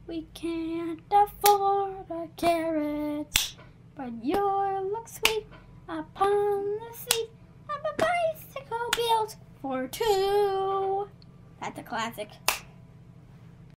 We can't afford a carrot, but your looks sweet upon the seat of a bicycle built for two. That's a classic.